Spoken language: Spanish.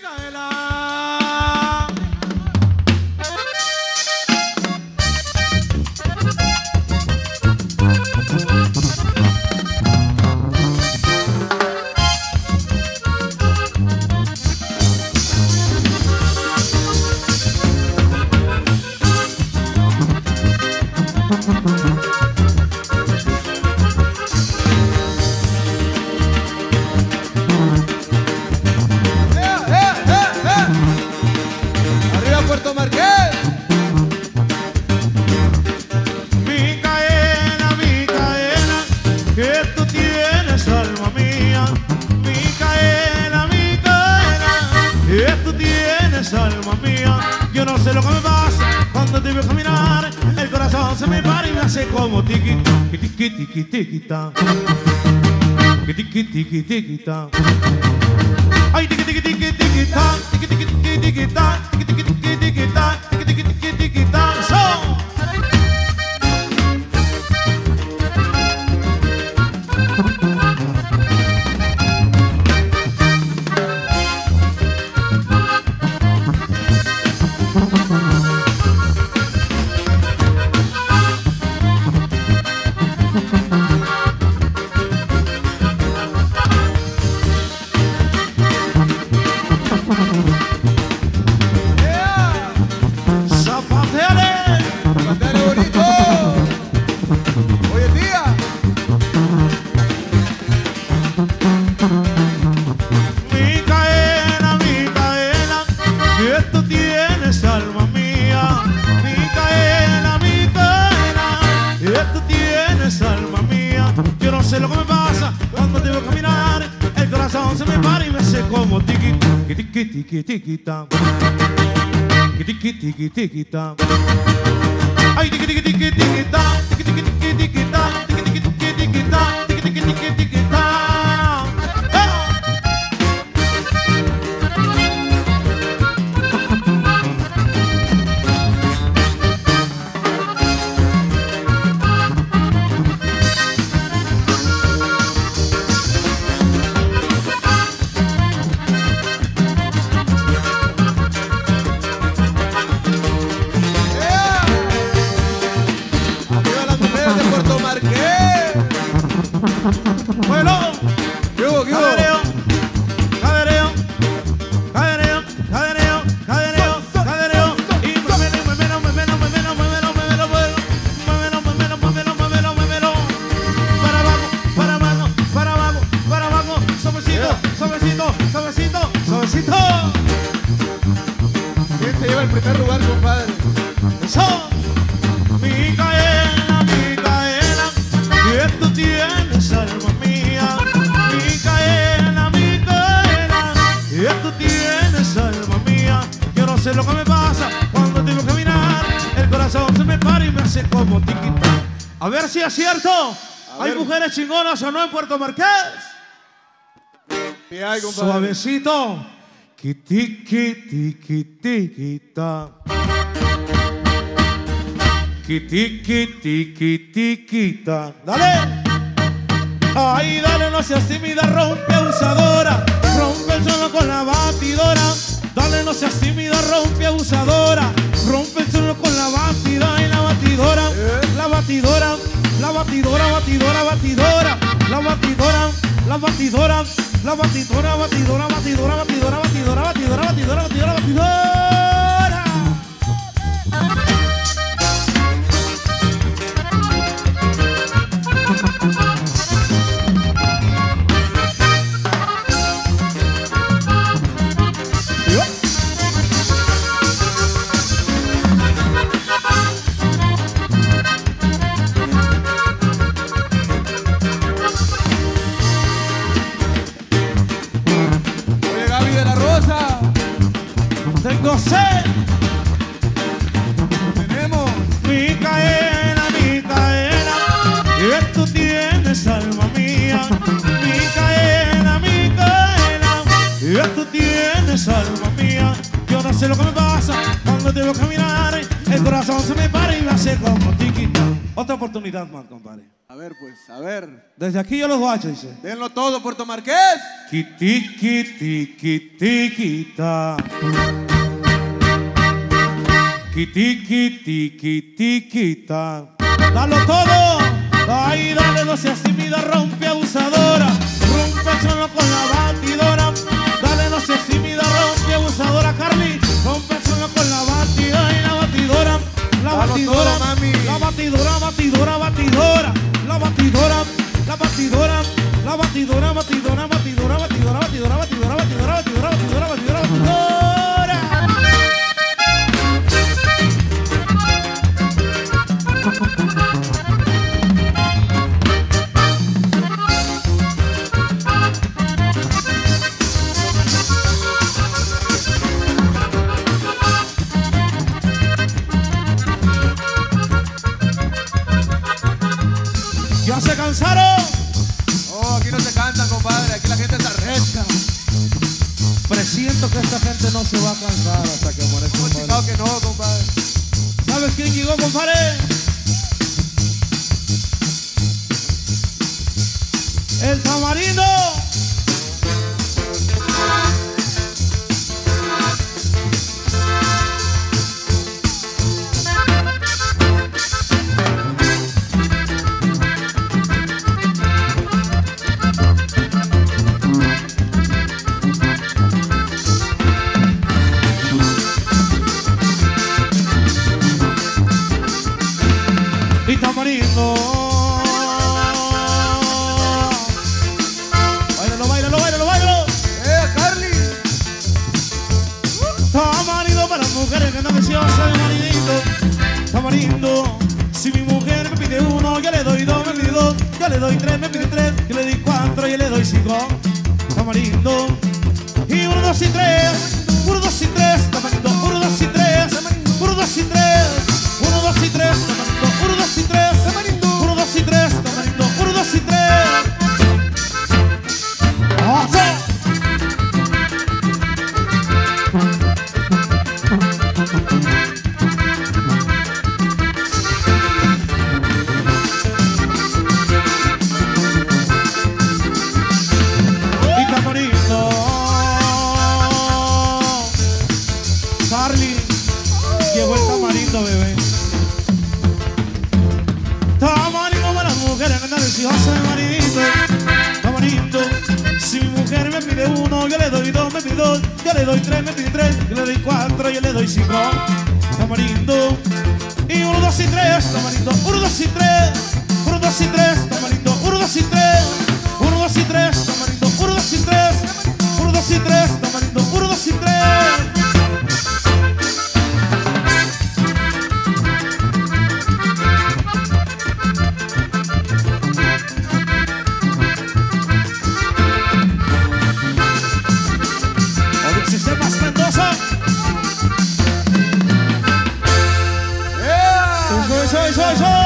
Alma mía, yo no sé lo que me pasa cuando te veo caminar, el corazón se me para y me hace como tiki tiki tiki tiki ta, tiki tiki tiki ta, ay tiki tiki tiki tiki ta, tiki tiki tiki tiki ta, tiki tiki tiki tiki ta, tiki tiki tiki tiki ta, tiki tiki ta, tiki tiki tiki ta, ay tiki tiki tiki tiki ta, tiki tiki tiki tiki ta, tiki tiki tiki tiki ta, tiki tiki tiki tiki ta. Bueno, cadereo, cadereo, cadereo, cadereo, cadereo, cadereo, y muévelo, para abajo, para abajo, para abajo, para abajo, suavecito, suavecito, suavecito, suavecito. ¿Quién se lleva el primer lugar, compadre? Eso, Micaela, Micaela, que tú tienes alma mía, Micaela, Micaela, que tú tienes alma mía. Yo no sé lo que me pasa cuando tengo que caminar, el corazón se me para y me hace como tiquita. A ver si es cierto, ¿hay mujeres chingonas o no en Puerto Marqués? Sí hay, compadre. Suavecito, tiki tiki tiki ta. Tiki tiki tiki ta. Dale. Ay, dale, no seas tímida, rompe abusadora, rompe el suelo con la batidora. Dale, no seas tímida, rompe abusadora, rompe el suelo con la batidora. Y la batidora, la batidora, la batidora, batidora, batidora, la batidora, la batidora, la batidora, batidora, batidora, batidora, batidora, batidora, batidora, batidora, batidora. Tengo sed. Tenemos. Micaela, Micaela, que tú tienes alma mía. Micaela, Micaela, que tú tienes alma mía. Yo no sé lo que me pasa cuando te veo caminar, el corazón se me para y me hace como tiquita. Otra oportunidad más, compadre. ver, pues, a ver. Desde aquí yo los guachos, dice. Denlo todo, Puerto Marqués. Kiti, kiti, kiti, kita. Kiti, kiti, kiti, kita. Dalo todo. Ay, dale, no seas tímida, rompe abusadora. Rompe el suelo con la batidora. Dale, no seas tímida, rompe abusadora. Carly, rompe el suelo con la batidora y la batidora. La batidora, todo, mami. La batidora, batidora, batidora. La batidora, la batidora. La batidora, batidora, batidora, batidora, batidora, batidora, batidora, batidora, batidora, batidora, batidora. ¿Ya se cansaron? Oh, aquí no se canta, compadre. Aquí la gente está recha. Presiento que esta gente no se va a cansar hasta que muere, ¿Cómo chingado compadre. que no, compadre? ¿Sabes quién llegó, compadre? El Tamarindo. Y Tamarindo. Báilalo, báilalo, báilalo, báilalo. Carly! Tamarindo para las mujeres que andan deseosas de maridito. Tamarindo, si mi mujer me pide uno, yo le doy dos, me pide dos. Yo le doy tres, me pide tres. Yo le doy cuatro, yo le doy cinco. Tamarindo. Y uno, dos y tres. Uno, dos y tres. Tamarindo. Uno, dos y tres. Uno, dos y tres. Uno, dos y tres. Tamarindo. Uno, dos y tres. Uno, dos y tres. Tamarindo. Uno, dos y tres. ¡Ocho! Y Tamarindo. Carly, llegó el Tamarindo, bebé. Tamarindo para las mujeres que andan deseosas de maridito. Tamarindo, si mi mujer me pide uno, yo le doy dos, me pide dos. Yo le doy tres, me pide tres. Yo le doy cuatro, yo le doy cinco. Tamarindo. Y uno, dos y tres. Tamarindo. Uno, dos y tres. Uno, dos y tres. Tamarindo. Uno, dos y tres. Uno, dos y tres. Tamarindo. Uno, dos y tres. Uno, dos y tres. Tamarindo. Uno, dos y tres. Sistemas Mendoza. Yeah! Eso.